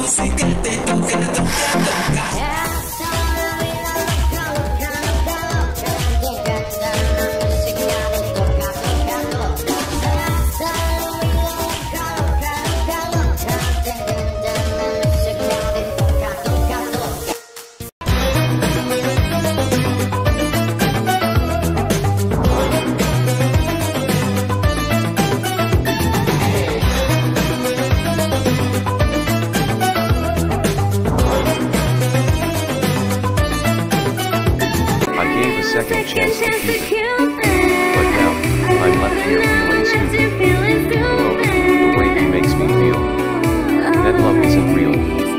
Second chance to Cupid. But now, I'm left here feeling stupid. Oh, the way he makes me feel. That love isn't real.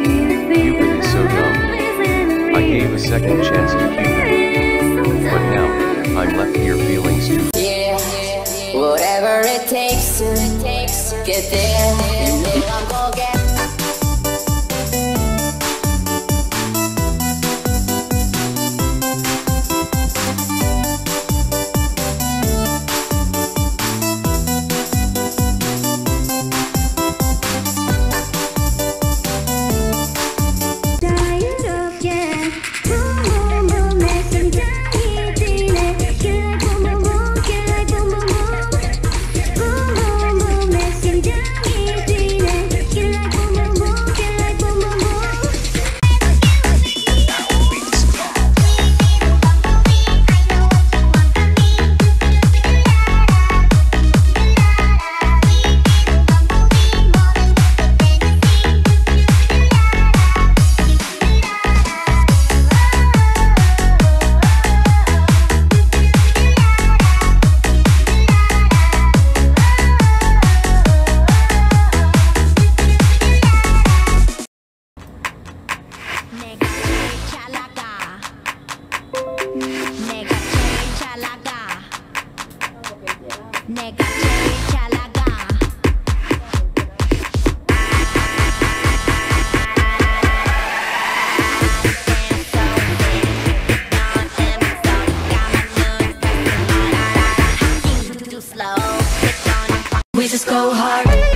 Cupid is so dumb. I gave a second chance to Cupid. But now, I'm left here feeling stupid. Yeah, whatever it takes to get there, you know I'm gonna get. We just go hard.